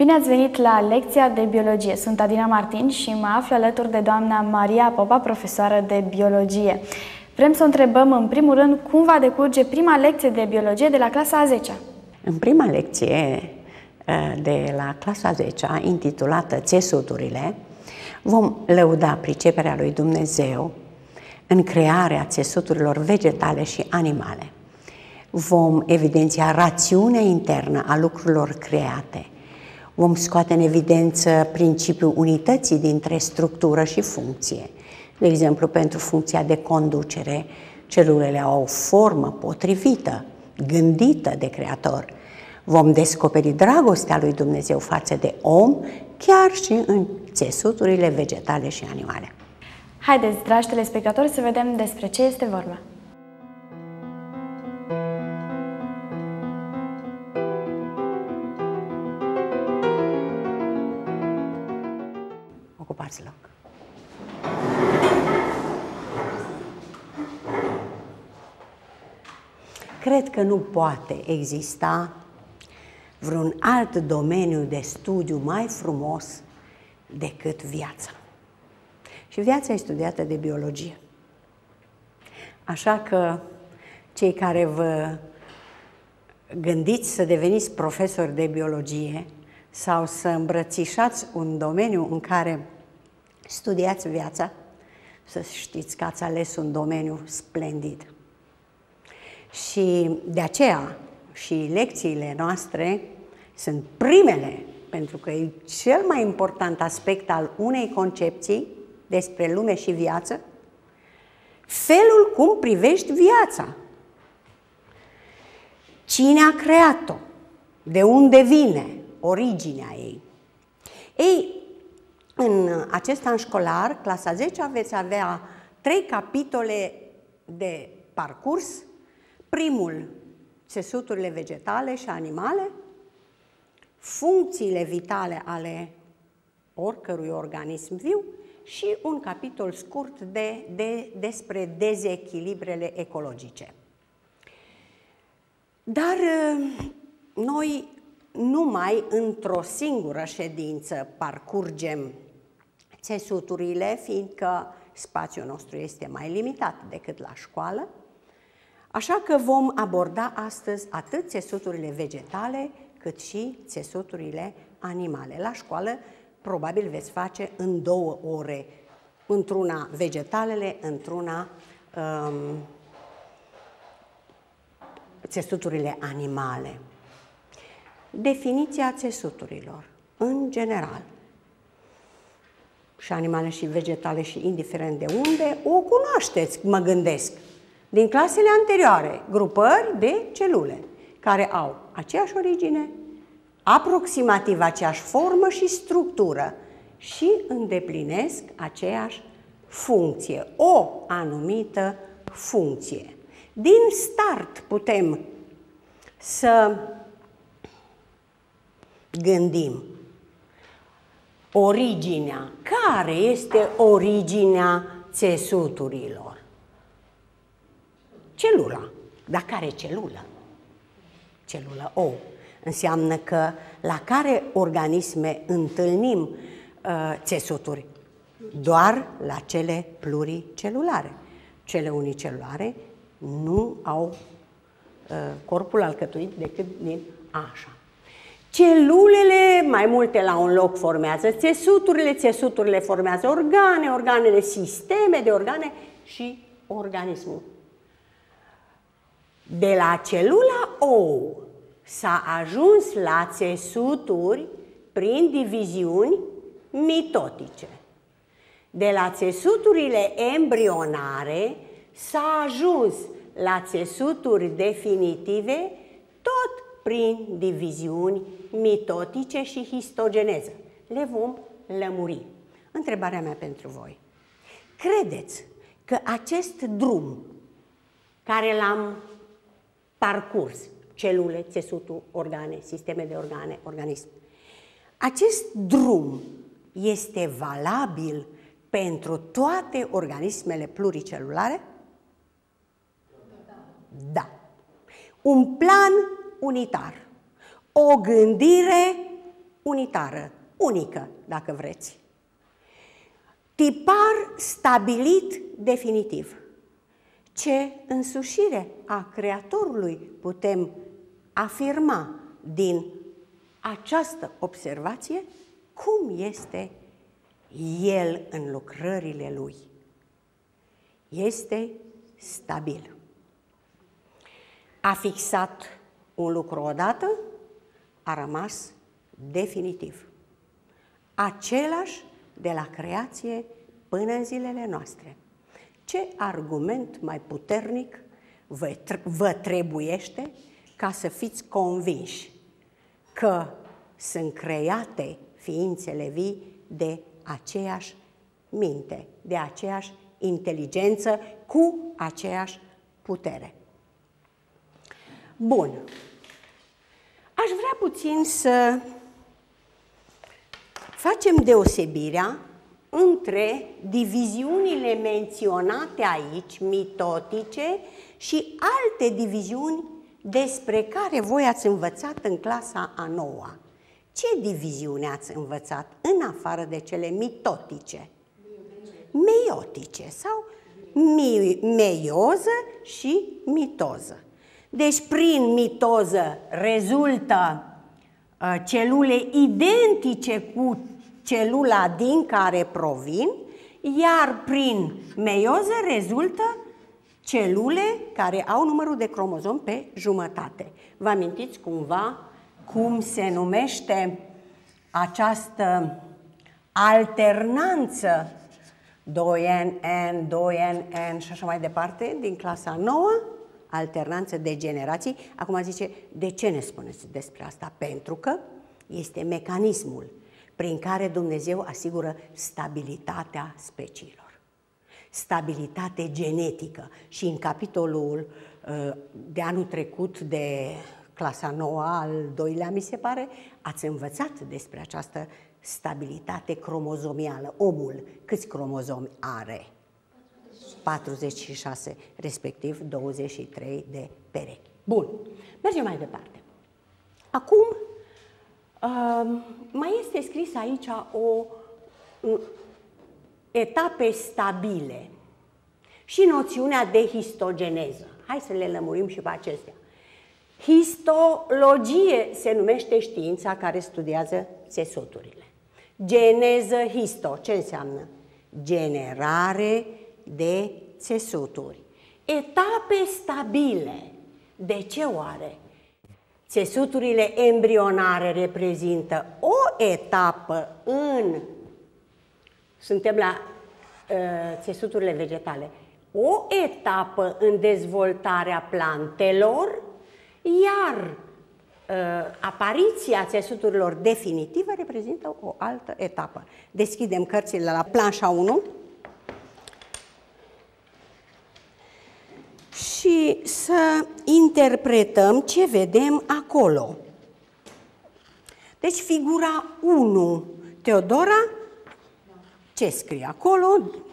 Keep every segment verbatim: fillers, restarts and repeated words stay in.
Bine ați venit la lecția de biologie. Sunt Adina Martin și mă aflu alături de doamna Maria Popa, profesoară de biologie. Vrem să o întrebăm în primul rând cum va decurge prima lecție de biologie de la clasa a zecea. În prima lecție de la clasa a zecea, intitulată Țesuturile, vom lăuda priceperea lui Dumnezeu în crearea țesuturilor vegetale și animale. Vom evidenția rațiunea internă a lucrurilor create. Vom scoate în evidență principiul unității dintre structură și funcție. De exemplu, pentru funcția de conducere, celulele au o formă potrivită, gândită de Creator. Vom descoperi dragostea lui Dumnezeu față de om, chiar și în țesuturile vegetale și animale. Haideți, dragi telespectatori, să vedem despre ce este vorba. Ocupați loc. Cred că nu poate exista vreun alt domeniu de studiu mai frumos decât viața. Și viața e studiată de biologie. Așa că cei care vă gândiți să deveniți profesori de biologie sau să îmbrățișați un domeniu în care studiați viața, să știți că ați ales un domeniu splendid. Și de aceea și lecțiile noastre sunt primele, pentru că e cel mai important aspect al unei concepții despre lume și viață, felul cum privești viața. Cine a creat-o? De unde vine? Originea ei. Ei, în acest an școlar, clasa zecea, veți avea trei capitole de parcurs. Primul, țesuturile vegetale și animale, funcțiile vitale ale oricărui organism viu și un capitol scurt de, de, despre dezechilibrele ecologice. Dar noi numai într-o singură ședință parcurgem țesuturile, fiindcă spațiul nostru este mai limitat decât la școală, așa că vom aborda astăzi atât țesuturile vegetale, cât și țesuturile animale. La școală probabil veți face în două ore, într-una vegetalele, într-una um, țesuturile animale. Definiția țesuturilor, în general, și animale și vegetale și indiferent de unde, o cunoașteți, mă gândesc, din clasele anterioare, grupări de celule care au aceeași origine, aproximativ aceeași formă și structură și îndeplinesc aceeași funcție, o anumită funcție. Din start putem să gândim originea. Care este originea țesuturilor? Celula. Dar care celulă? Celulă ou. Înseamnă că la care organisme întâlnim uh, țesuturi? Doar la cele pluricelulare. Cele unicelulare nu au uh, corpul alcătuit decât din așa. Celulele, mai multe la un loc, formează țesuturile, țesuturile formează organe, organele sisteme de organe și organismul. De la celula ou s-a ajuns la țesuturi prin diviziuni mitotice. De la țesuturile embrionare s-a ajuns la țesuturi definitive tot prin diviziuni mitotice și histogeneză. Le vom lămuri. Întrebarea mea pentru voi. Credeți că acest drum care l-am parcurs, celule, țesuturi, organe, sisteme de organe, organism, acest drum este valabil pentru toate organismele pluricelulare? Da. Un plan unitar, o gândire unitară, unică, dacă vreți. Tipar stabilit definitiv. Ce însușire a Creatorului putem afirma din această observație? Cum este El în lucrările Lui? Este stabil. A fixat un lucru odată, a rămas definitiv. Același de la creație până în zilele noastre. Ce argument mai puternic vă, vă trebuiește ca să fiți convinși că sunt create ființele vii de aceeași minte, de aceeași inteligență, cu aceeași putere? Bun. Aș vrea puțin să facem deosebirea între diviziunile menționate aici, mitotice, și alte diviziuni despre care voi ați învățat în clasa a noua. Ce diviziune ați învățat în afară de cele mitotice? Meiotice sau meioză și mitoză. Deci prin mitoză rezultă uh, celule identice cu celula din care provin, iar prin meioză rezultă celule care au numărul de cromozom pe jumătate. Vă amintiți cumva cum se numește această alternanță doi N N, doi N N și așa mai departe din clasa nouă? Alternanță de generații. Acum zice, de ce ne spuneți despre asta? Pentru că este mecanismul prin care Dumnezeu asigură stabilitatea speciilor. Stabilitate genetică. Și în capitolul uh, de anul trecut de clasa nouă, al doilea, mi se pare, ați învățat despre această stabilitate cromozomială. Omul, câți cromozomi are? patruzeci și șase, respectiv douăzeci și trei de perechi. Bun, mergem mai departe. Acum, uh, mai este scris aici o uh, etape stabile și noțiunea de histogeneză. Hai să le lămurim și pe acestea. Histologie se numește știința care studiază țesuturile. Geneză, histo, ce înseamnă? Generare de țesuturi. Etape stabile. De ce oare? Țesuturile embrionare reprezintă o etapă în... Suntem la uh, țesuturile vegetale. O etapă în dezvoltarea plantelor, iar uh, apariția țesuturilor definitive reprezintă o altă etapă. Deschidem cărțile la planșa unu și să interpretăm ce vedem acolo. Deci figura unu. Teodora, ce scrie acolo?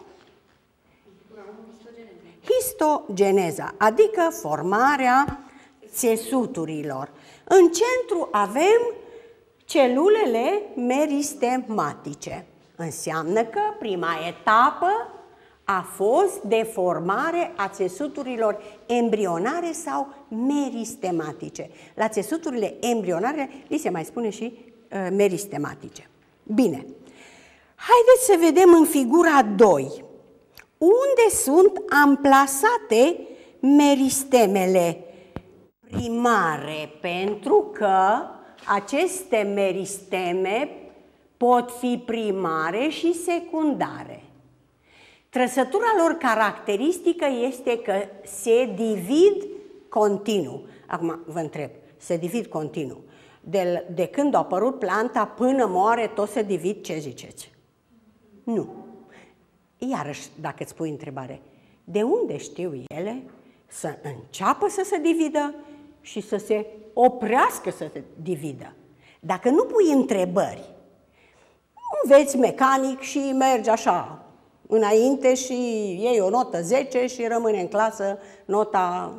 Histogeneza, adică formarea țesuturilor. În centru avem celulele meristematice. Înseamnă că prima etapă a fost de formare a țesuturilor embrionare sau meristematice. La țesuturile embrionare li se mai spune și uh, meristematice. Bine, haideți să vedem în figura doi unde sunt amplasate meristemele primare, pentru că aceste meristeme pot fi primare și secundare. Trăsătura lor caracteristică este că se divid continuu. Acum vă întreb, se divid continuu. De, de când a apărut planta până moare, tot se divid, ce ziceți? Nu. Iarăși, dacă îți pui întrebare, de unde știu ele să înceapă să se dividă și să se oprească să se dividă? Dacă nu pui întrebări, înveți mecanic și mergi așa înainte și iei o notă zece și rămâne în clasă nota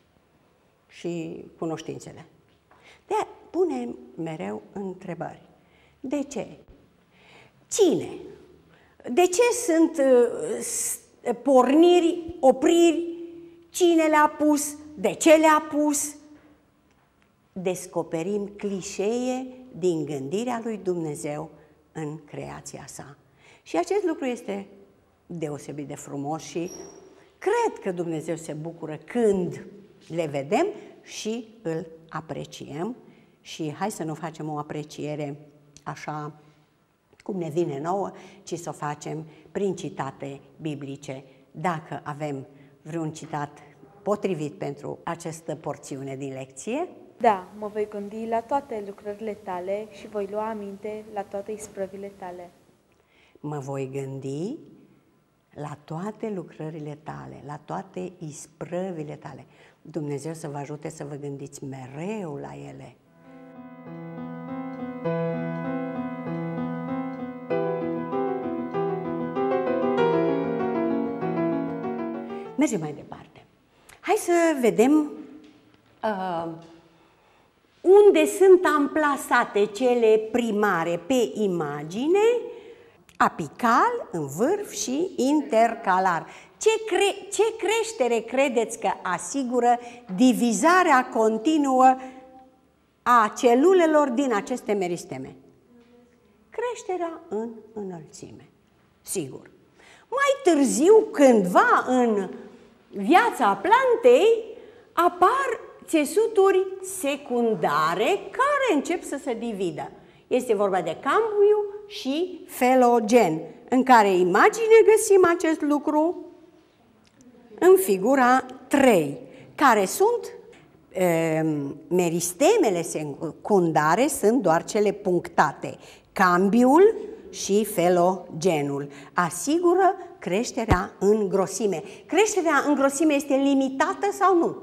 și cunoștințele. De-aia punem mereu întrebări. De ce? Cine? De ce sunt uh, porniri, opriri? Cine le-a pus? De ce le-a pus? Descoperim clișee din gândirea lui Dumnezeu în creația sa. Și acest lucru este deosebit de frumos și cred că Dumnezeu se bucură când le vedem și îl apreciem. Și hai să nu facem o apreciere așa cum ne vine nouă, ci să o facem prin citate biblice. Dacă avem vreun citat potrivit pentru această porțiune din lecție. Da, mă voi gândi la toate lucrările tale și voi lua aminte la toate isprăvile tale. Mă voi gândi la toate lucrările tale, la toate isprăvile tale. Dumnezeu să vă ajute să vă gândiți mereu la ele. Mergem mai departe. Hai să vedem uh, unde sunt amplasate cele primare pe imagine, apical, în vârf și intercalar. Ce, cre ce creștere credeți că asigură divizarea continuă a celulelor din aceste meristeme? Creșterea în înălțime, sigur. Mai târziu, cândva în viața plantei, apar țesuturi secundare care încep să se dividă. Este vorba de cambiu și felogen. În care imagine găsim acest lucru? În figura trei, care sunt e, meristemele secundare, sunt doar cele punctate. Cambiul și felogenul asigură creșterea în grosime. Creșterea în grosime este limitată sau nu?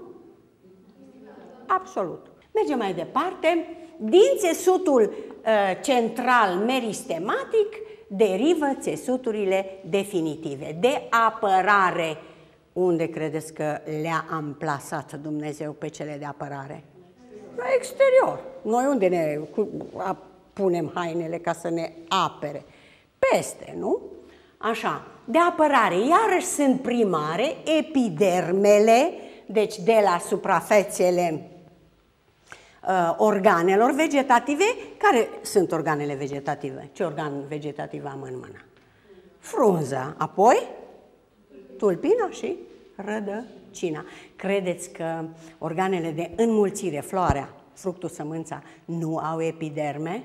Absolut. Mergem mai departe. Din țesutul uh, central meristematic derivă țesuturile definitive de apărare. Unde credeți că le-a amplasat Dumnezeu pe cele de apărare? La exterior. Noi unde ne punem hainele ca să ne apere? Peste, nu? Așa, de apărare, iarăși sunt primare epidermele, deci de la suprafețele uh, organelor vegetative. Care sunt organele vegetative? Ce organ vegetativ am în mână? Frunza, apoi tulpina și rădăcina. Credeți că organele de înmulțire, floarea, fructul, sămânța, nu au epiderme?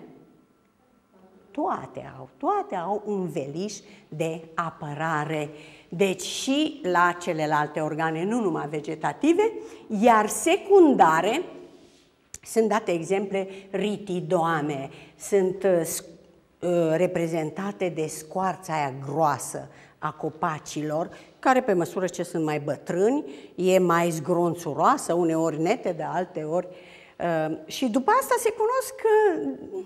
Toate au, toate au un veliș de apărare. Deci și la celelalte organe, nu numai vegetative, iar secundare, sunt date exemple ritidoame, sunt uh, reprezentate de scoarța aia groasă a copacilor, care pe măsură ce sunt mai bătrâni, e mai zgronțuroasă, uneori nete, de alte ori. Uh, și după asta se cunosc uh,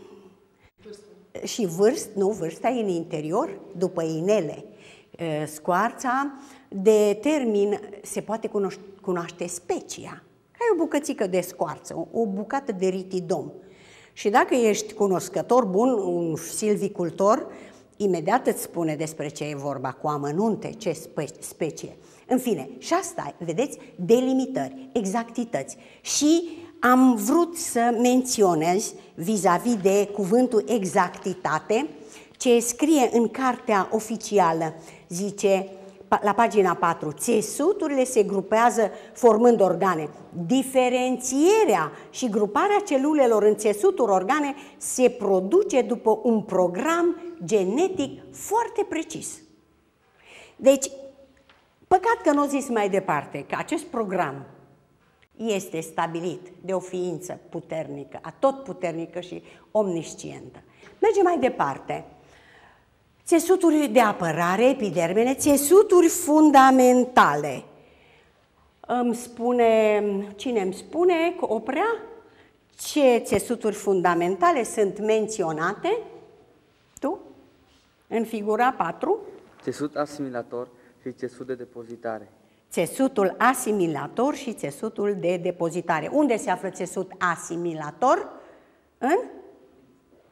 și vârst, nu, vârsta e în interior, după inele. Uh, scoarța determin, se poate cunoaște, cunoaște specia, ca e o bucățică de scoarță, o, o bucată de ritidom. Și dacă ești cunoscător bun, un silvicultor, imediat îți spune despre ce e vorba, cu amănunte, ce spe specie. În fine, și asta, vedeți, delimitări, exactități. Și am vrut să menționez, vis-a-vis de cuvântul exactitate, ce scrie în cartea oficială, zice, la pagina patru, țesuturile se grupează formând organe. Diferențierea și gruparea celulelor în țesuturi organe se produce după un program genetic foarte precis. Deci, păcat că nu o zis mai departe că acest program este stabilit de o ființă puternică, atotputernică și omniscientă. Mergem mai departe. Țesuturi de apărare, epidermele, țesuturi fundamentale. Îmi spune, cine îmi spune, Oprea, ce țesuturi fundamentale sunt menționate? Tu? În figura patru? Țesut asimilator și țesut de depozitare. Țesutul asimilator și țesutul de depozitare. Unde se află țesut asimilator? În?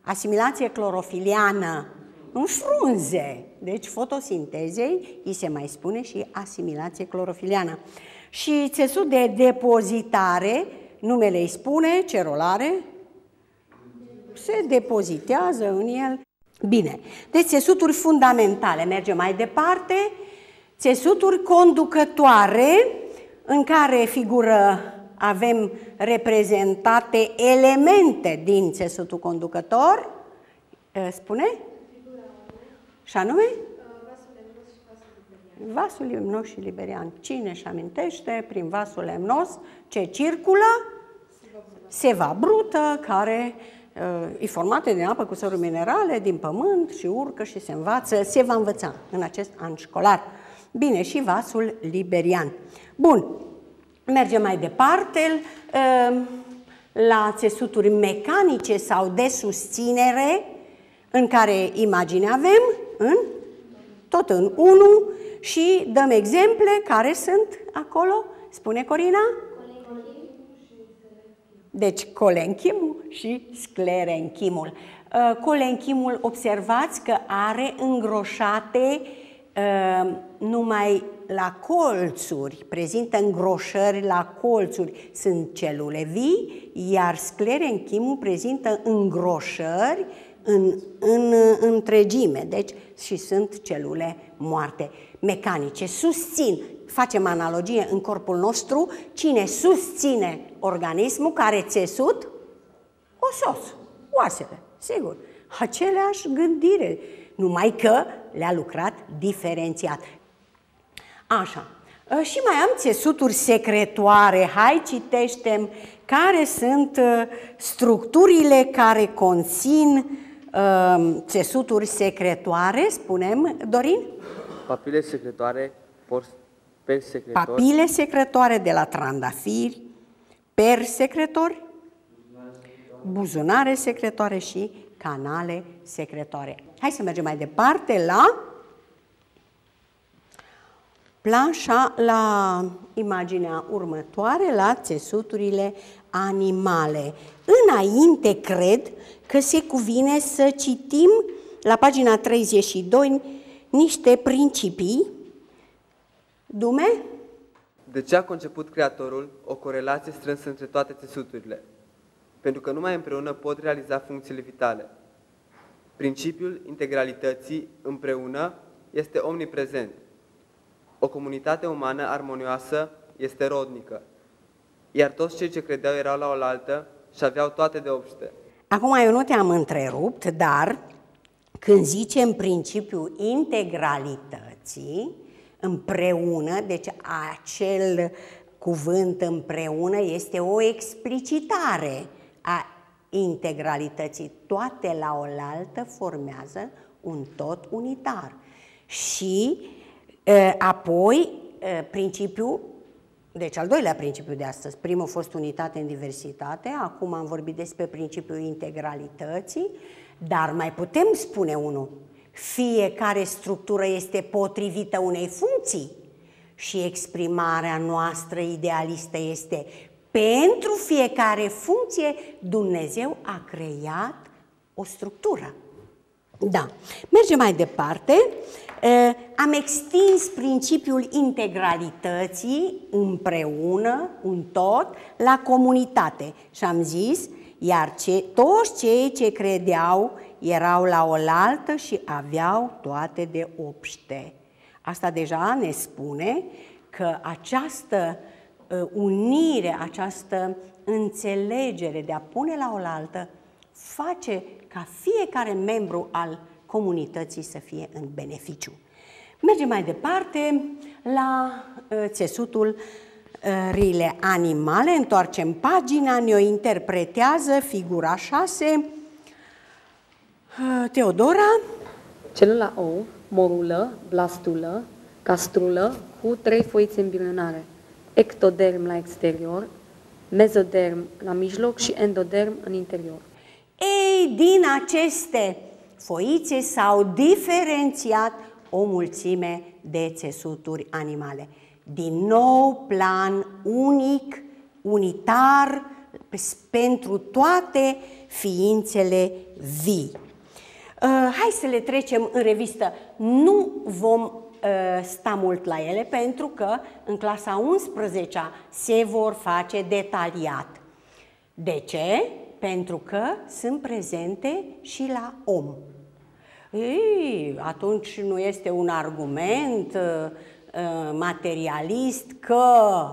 Asimilație clorofiliană în frunze. Deci fotosintezei îi se mai spune și asimilație clorofiliană. Și țesut de depozitare, numele îi spune, ce rol are? Se depozitează în el. Bine, deci țesuturi fundamentale. Mergem mai departe. Țesuturi conducătoare, în care figură avem reprezentate elemente din țesutul conducător. Spune? Și anume? Vasul lemnos și liberian. Cine își amintește prin vasul lemnos ce circulă? Seva brută, care e formată din apă cu săruri minerale, din pământ și urcă și se învață, se va învăța în acest an școlar. Bine, și vasul liberian. Bun, mergem mai departe la țesuturi mecanice sau de susținere, în care imagine avem în, tot în unu și dăm exemple care sunt acolo. Spune Corina? Deci colenchimul și sclerenchimul. Colenchimul, observați că are îngroșate numai la colțuri, prezintă îngroșări la colțuri, sunt celule vii, iar sclerenchimul prezintă îngroșări în, în întregime, deci și sunt celule moarte. Mecanice, susțin, facem analogie în corpul nostru, cine susține organismul, care țesut? Osos, oasele, sigur, aceleași gândire, numai că le-a lucrat diferențiat. Așa, și mai am țesuturi secretoare, hai citește-mi care sunt structurile care conțin uh, țesuturi secretoare, spunem, Dorin? Papile secretoare, per secretor. Papile secretoare de la trandafiri, per secretori, buzunare secretoare și canale secretoare. Hai să mergem mai departe la planșa, la imaginea următoare, la țesuturile animale. Înainte, cred că se cuvine să citim la pagina treizeci și doi niște principii. Dume? De ce a conceput Creatorul o corelație strânsă între toate țesuturile? Pentru că numai împreună pot realiza funcțiile vitale. Principiul integralității împreună este omniprezent. O comunitate umană armonioasă este rodnică, iar toți cei ce credeau erau la oaltă și aveau toate de obște. Acum eu nu te-am întrerupt, dar când zicem principiul integralității, împreună, deci acel cuvânt împreună este o explicitare a integralității. Toate la oaltă formează un tot unitar. Și e, apoi e, principiul, deci al doilea principiu de astăzi, primul a fost unitate în diversitate, acum am vorbit despre principiul integralității, dar mai putem spune unul, fiecare structură este potrivită unei funcții și exprimarea noastră idealistă este pentru fiecare funcție Dumnezeu a creat o structură. Da. Mergem mai departe. Am extins principiul integralității împreună, un tot, la comunitate și am zis, iar ce, toți cei ce credeau erau la oaltă și aveau toate de obște. Asta deja ne spune că această uh, unire, această înțelegere de a pune la oaltă face ca fiecare membru al comunității să fie în beneficiu. Mergem mai departe la uh, țesutul uh, rile animale, întoarcem pagina, ne-o interpretează figura șase. Teodora? Celula ou, morulă, blastulă, castrulă cu trei foițe îmbilenare, ectoderm la exterior, mezoderm la mijloc și endoderm în interior. Ei, din aceste foițe s-au diferențiat o mulțime de țesuturi animale. Din nou, plan unic, unitar, pentru toate ființele vii. Hai să le trecem în revistă. Nu vom sta mult la ele pentru că în clasa a unsprezecea se vor face detaliat. De ce? Pentru că sunt prezente și la om. Ei, atunci nu este un argument uh, materialist că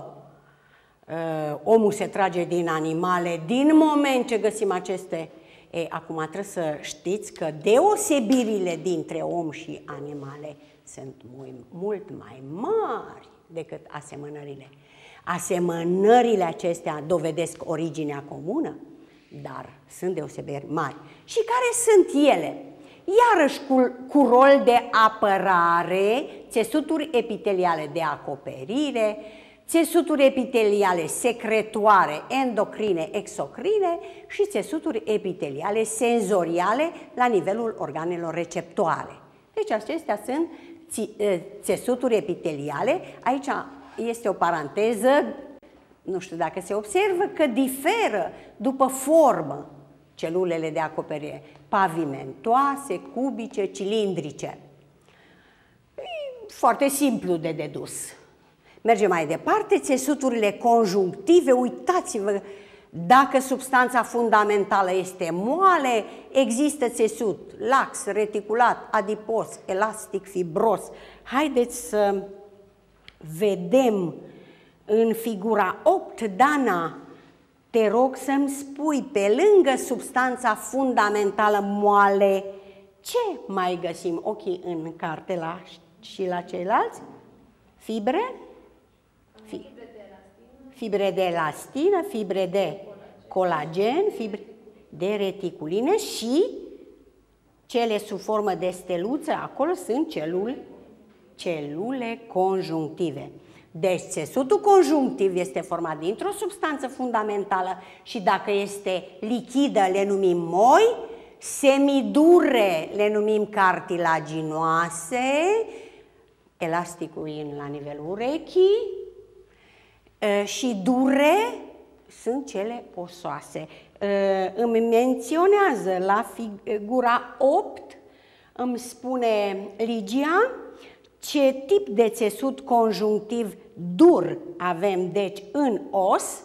uh, omul se trage din animale din moment ce găsim aceste. E, acum trebuie să știți că deosebirile dintre om și animale sunt mult, mult mai mari decât asemănările. Asemănările acestea dovedesc originea comună, dar sunt deosebiri mari. Și care sunt ele? Iarăși cu, cu rol de apărare, țesuturi epiteliale de acoperire, țesuturi epiteliale secretoare, endocrine, exocrine și țesuturi epiteliale senzoriale la nivelul organelor receptoare. Deci acestea sunt țesuturi epiteliale. Aici este o paranteză, nu știu dacă se observă, că diferă după formă celulele de acoperire, pavimentoase, cubice, cilindrice. E foarte simplu de dedus. Mergem mai departe, țesuturile conjunctive, uitați-vă, dacă substanța fundamentală este moale, există țesut lax, reticulat, adipos, elastic, fibros. Haideți să vedem în figura opt, Dana, te rog să-mi spui, pe lângă substanța fundamentală moale, ce mai găsim ochii în carte la, și la ceilalți? Fibre? Fi, fibre de elastină, fibre de colagen, fibre de reticuline și cele sub formă de steluță, acolo sunt celule, celule conjunctive. Deci țesutul conjunctiv este format dintr-o substanță fundamentală și dacă este lichidă le numim moi, semidure le numim cartilaginoase, elasticul in la nivelul urechii și dure sunt cele osoase. Îmi menționează la figura opt, îmi spune Ligia, ce tip de țesut conjunctiv dur avem, deci, în os?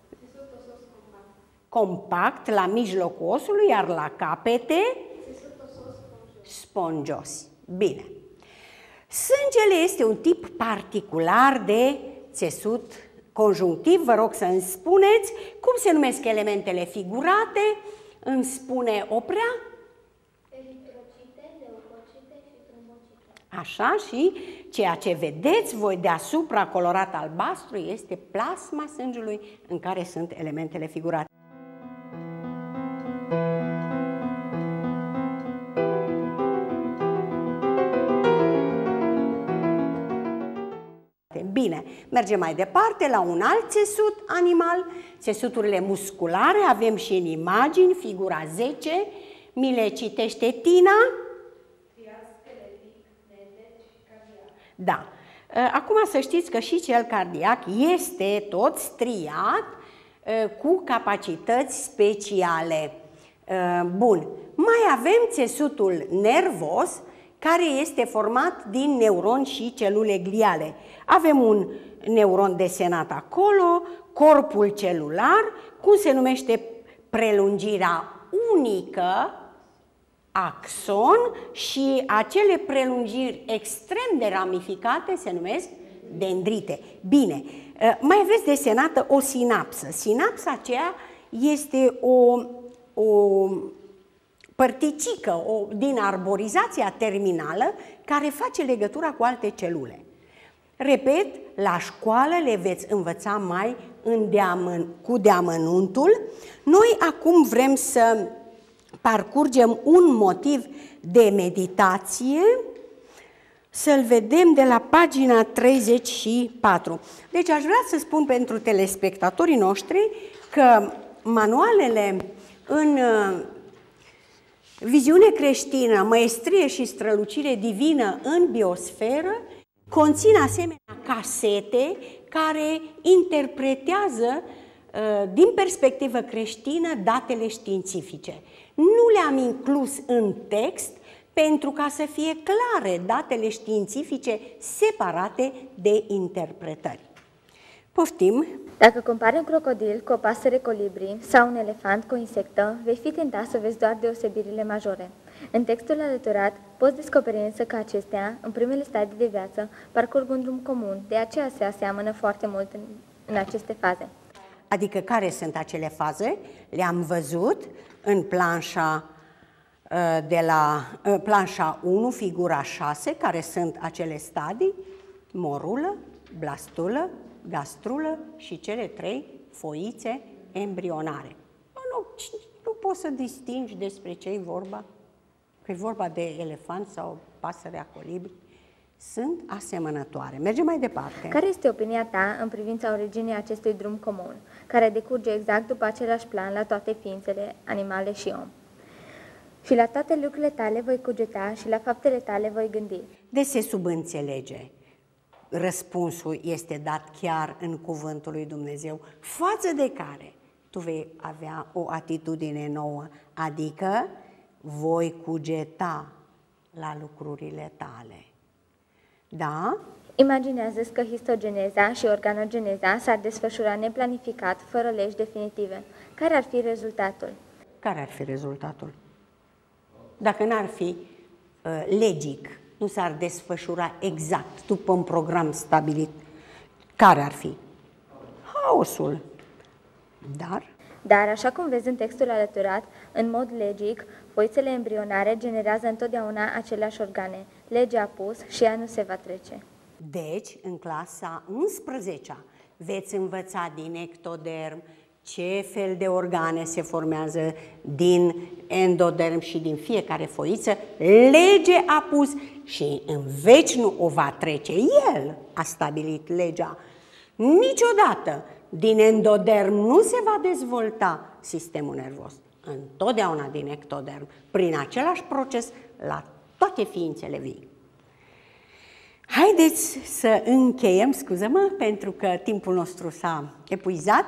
Compact, la mijlocul osului, iar la capete? Spongios. Bine. Sângele este un tip particular de țesut conjunctiv. Vă rog să îmi spuneți cum se numesc elementele figurate. Îmi spune Oprea? Așa, și ceea ce vedeți voi deasupra colorat albastru este plasma sângelui în care sunt elementele figurate. Bine, mergem mai departe la un alt țesut animal, țesuturile musculare, avem și în imagini, figura zece, mi le citește Tina. Da. Acum să știți că și cel cardiac este tot striat cu capacități speciale. Bun. Mai avem țesutul nervos, care este format din neuroni și celule gliale. Avem un neuron desenat acolo, corpul celular, cum se numește prelungirea unică, axon, și acele prelungiri extrem de ramificate se numesc dendrite. Bine, mai aveți desenată o sinapsă. Sinapsa aceea este o, o părticică o, din arborizația terminală care face legătura cu alte celule. Repet, la școală le veți învăța mai în deamăn, cu deamănuntul. Noi acum vrem să parcurgem un motiv de meditație, să-l vedem de la pagina treizeci și patru. Deci aș vrea să spun pentru telespectatorii noștri că manualele în viziune creștină, măestrie și strălucire divină în biosferă conțin asemenea casete care interpretează din perspectivă creștină, datele științifice. Nu le-am inclus în text pentru ca să fie clare datele științifice separate de interpretări. Poftim! Dacă compari un crocodil cu o pasăre colibri sau un elefant cu o insectă, vei fi tentat să vezi doar deosebirile majore. În textul alăturat, poți descoperi însă că acestea, în primele stadii de viață, parcurg un drum comun, de aceea se aseamănă foarte mult în, în aceste faze. Adică care sunt acele faze? Le-am văzut în planșa de la planșa unu, figura șase, care sunt acele stadii: morulă, blastulă, gastrulă și cele trei foițe embrionare. Nu, nu poți să distingi despre ce e vorba, că e vorba de elefant sau pasărea colibri. Sunt asemănătoare. Mergem mai departe. Care este opinia ta în privința originii acestui drum comun, care decurge exact după același plan la toate ființele, animale și om? Și la toate lucrurile tale voi cugeta și la faptele tale voi gândi. De se subînțelege. Răspunsul este dat chiar în cuvântul lui Dumnezeu, față de care tu vei avea o atitudine nouă, adică voi cugeta la lucrurile tale. Da? Imaginează-ți că histogeneza și organogeneza s-ar desfășura neplanificat, fără legi definitive. Care ar fi rezultatul? Care ar fi rezultatul? Dacă n-ar fi uh, legic, nu s-ar desfășura exact după un program stabilit, care ar fi? Haosul. Dar? Dar, așa cum vezi în textul alăturat, în mod legic, foițele embrionare generează întotdeauna aceleași organe. Legea a pus și ea nu se va trece. Deci, în clasa unsprezecea veți învăța din ectoderm ce fel de organe se formează din endoderm și din fiecare foiță. Lege a pus și în veci nu o va trece. El a stabilit legea. Niciodată din endoderm nu se va dezvolta sistemul nervos. Întotdeauna din ectoderm, prin același proces, la toate ființele vii. Haideți să încheiem, scuză-mă, pentru că timpul nostru s-a epuizat,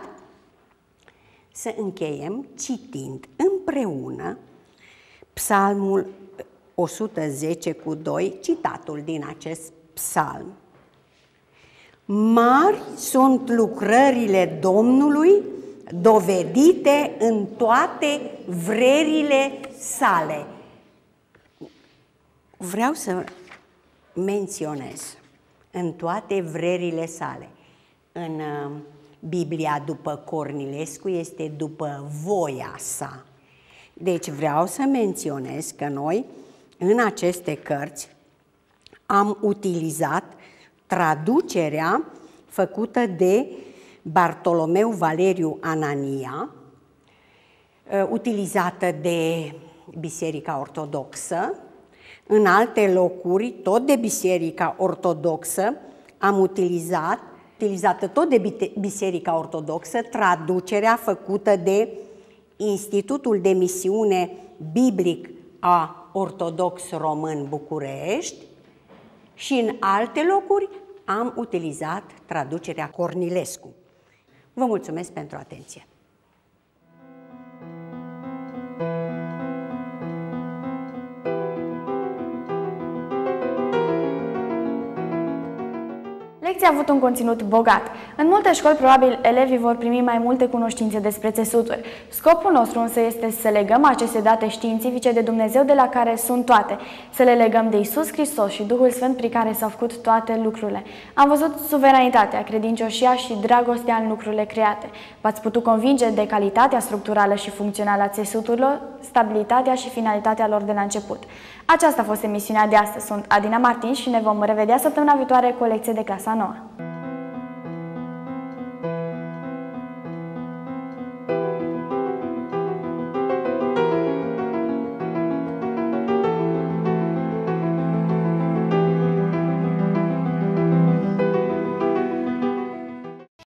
să încheiem citind împreună Psalmul o sută zece cu doi, citatul din acest psalm. Mari sunt lucrările Domnului, dovedite în toate vrerile sale. Vreau să menționez în toate vrerile sale. În Biblia după Cornilescu este după voia sa. Deci vreau să menționez că noi în aceste cărți am utilizat traducerea făcută de Bartolomeu Valeriu Anania, utilizată de Biserica Ortodoxă. În alte locuri, tot de Biserica Ortodoxă, am utilizat, utilizată tot de Biserica Ortodoxă, traducerea făcută de Institutul de Misiune Biblic a Ortodox Român București, și în alte locuri am utilizat traducerea Cornilescu. Vă mulțumesc pentru atenție! Lecția a avut un conținut bogat. În multe școli, probabil, elevii vor primi mai multe cunoștințe despre țesuturi. Scopul nostru însă este să legăm aceste date științifice de Dumnezeu, de la care sunt toate, să le legăm de Iisus Hristos și Duhul Sfânt prin care s-au făcut toate lucrurile. Am văzut suveranitatea, credincioșia și dragostea în lucrurile create. V-ați putut convinge de calitatea structurală și funcțională a țesuturilor, stabilitatea și finalitatea lor de la început. Aceasta a fost emisiunea de astăzi. Sunt Adina Martin și ne vom revedea săptămâna viitoare cu o lecție de clasa nouă.